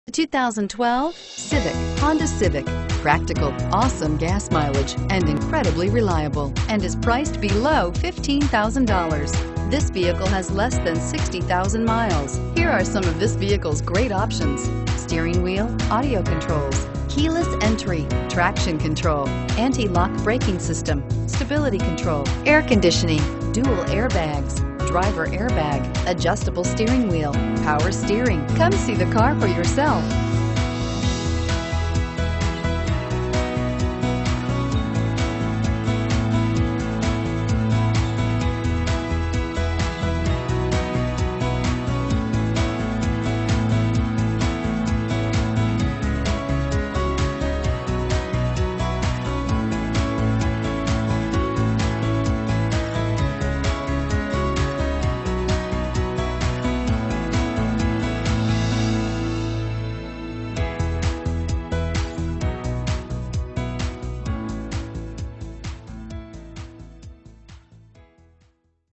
The 2012 Civic, Honda Civic. Practical, awesome gas mileage, and incredibly reliable, and is priced below $15,000. This vehicle has less than 60,000 miles. Here are some of this vehicle's great options: steering wheel audio controls, keyless entry, traction control, anti-lock braking system, stability control, air conditioning, dual airbags, driver airbag, adjustable steering wheel, power steering. Come see the car for yourself.